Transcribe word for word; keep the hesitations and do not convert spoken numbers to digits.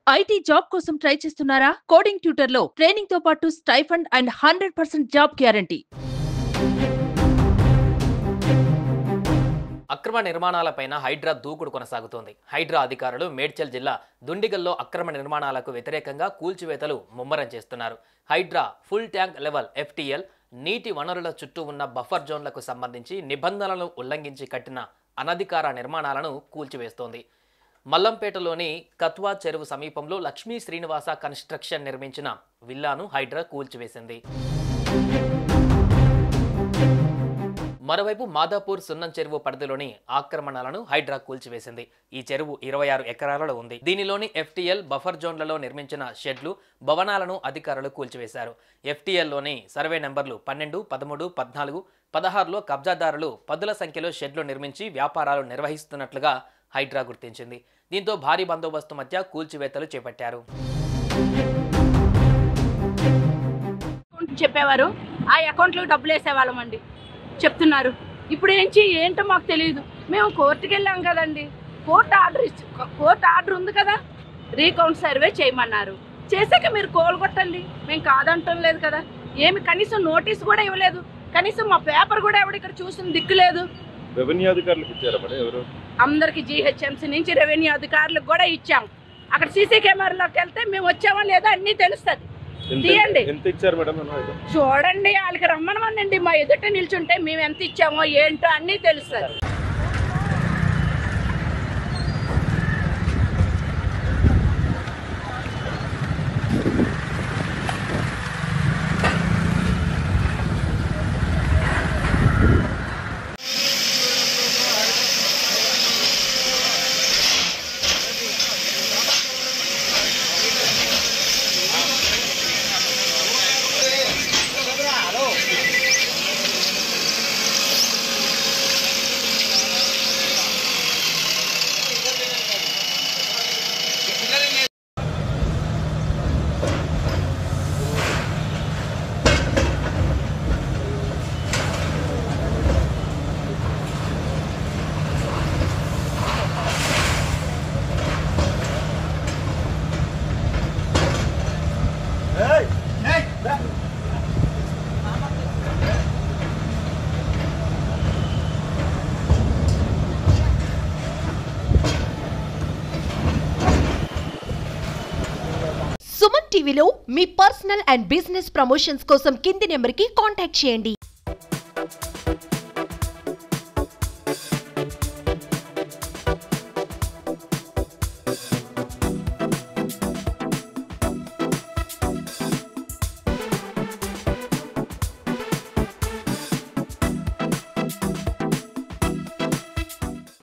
IT job కోసం try చేస్తున్నారా? Coding tutor లో ట్రైనింగ్ తో పాటు stipend and hundred percent job guarantee. అక్రమ నిర్మాణాలపైన హైడ్రా దూకుడు కొనసాగుతోంది. హైడ్రా అధికారులు మేడ్చల్ జిల్లా దుండిగల్లో అక్రమ నిర్మాణాలకు వ్యతిరేకంగా కూల్చివేతలు ముమ్మరం చేస్తున్నారు. Hydraa full tank level FTL నీటి వనరుల చుట్టూ ఉన్న బఫర్ జోన్లకు సంబంధించి నిబంధనలను ఉల్లంఘించి కట్టిన అనధికార నిర్మాణాలను కూల్చివేస్తోంది. మల్లంపేటలోని కత్వా చెరువు సమీపంలో లక్ష్మీ శ్రీనివాస కన్స్ట్రక్షన్ నిర్మించిన విల్లాను హైడ్రా కూల్చివేసింది. మరోవైపు మాదాపూర్ సున్నం చెరువు పరిధిలోని ఆక్రమణలను హైడ్రా కూల్చివేసింది. ఈ చెరువు ఇరవై ఆరు ఎకరాలలో ఉంది. దీనిలోని ఎఫ్టీఎల్ బఫర్ జోన్లలో నిర్మించిన షెడ్లు, భవనాలను అధికారులు కూల్చివేశారు. ఎఫ్టీఎల్లోని సర్వే నెంబర్లు పన్నెండు, పదమూడు, పద్నాలుగు, పదహారులో కబ్జాదారులు పదుల సంఖ్యలో షెడ్లు నిర్మించి వ్యాపారాలు నిర్వహిస్తున్నట్లుగా హైడ్రా గుర్తించింది. దీంతో భారీ బందోబస్తు మధ్య కూల్చివేతలు చేపట్టారు. చెప్పేవారు ఆ అకౌంట్లో డబ్బులు వేసేవాళ్ళం అండి చెప్తున్నారు. ఇప్పుడు ఏంచి ఏంటో మాకు తెలియదు. మేము కోర్టుకి వెళ్ళాం కదండి, కోర్టు ఆర్డర్ ఇచ్చి కోర్టు ఆర్డర్ ఉంది కదా, రీకౌంట్ సర్వే చేయమన్నారు. చేసాక మీరు కోలుగొట్టండి, మేము కాదంటం లేదు కదా. ఏమి కనీసం నోటీస్ కూడా ఇవ్వలేదు, కనీసం మా పేపర్ కూడా ఎవడు ఇక్కడ చూసిన దిక్కు లేదు. రెవెన్యూ అధికారులకు ఇచ్చారా మరి? ఎవరు? అందరికి జీహెచ్ఎంసీ నుంచి రెవెన్యూ అధికారులకు కూడా ఇచ్చాం. అక్కడ సీసీ కెమెరాలోకి వెళ్తే మేము వచ్చామా లేదా అన్నీ తెలుస్తుంది. తీయండి, ఎంత ఇచ్చారు మేడం? చూడండి, వాళ్ళకి రమ్మనమనండి. మా ఎదుట నిల్చుంటే మేము ఎంత ఇచ్చామో ఏంటో అన్నీ తెలుస్తుంది. సుమన్ టీవీలో మీ పర్సనల్ అండ్ బిజినెస్ ప్రమోషన్స్ కోసం కింది నెంబర్కి కాంటాక్ట్ చేయండి.